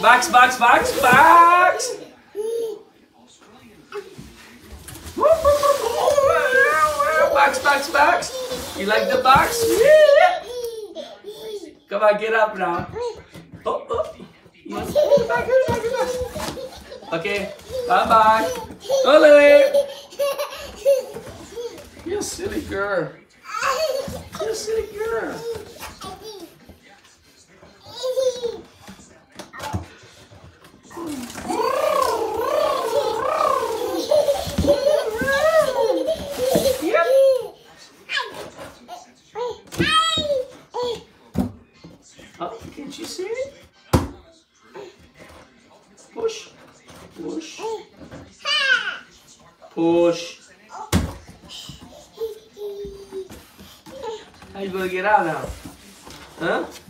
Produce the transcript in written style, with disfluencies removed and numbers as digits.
Box, box, box, box. Box, box, box. You like the box? Come on, get up now. Oh, oh. Yes. Okay, bye-bye. Ole. You silly girl. You silly girl. Yep. Oh, can't you see it? Push. Push. Push. How you gonna get out now? Huh?